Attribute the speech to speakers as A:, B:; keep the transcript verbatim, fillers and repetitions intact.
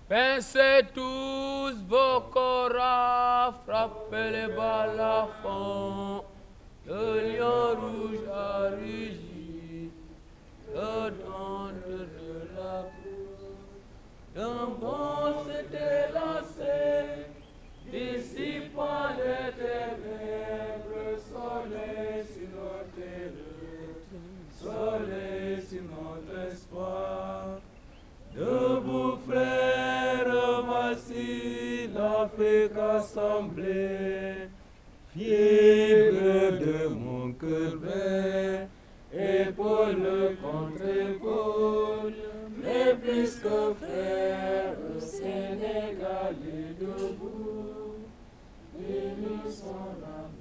A: Pincez tous vos corps à frapper les balafons. Le lion rouge a rugi, le donne de la course. D'un bond s'était lancé, dissipant les ténèbres, soleil sur notre terre, soleil sur notre espoir. Debout frères, voici l'Afrique assemblée, fibre de mon cœur vert, épaule contre épaule, mais plus que frères, le Sénégal est debout, et nous sommes là.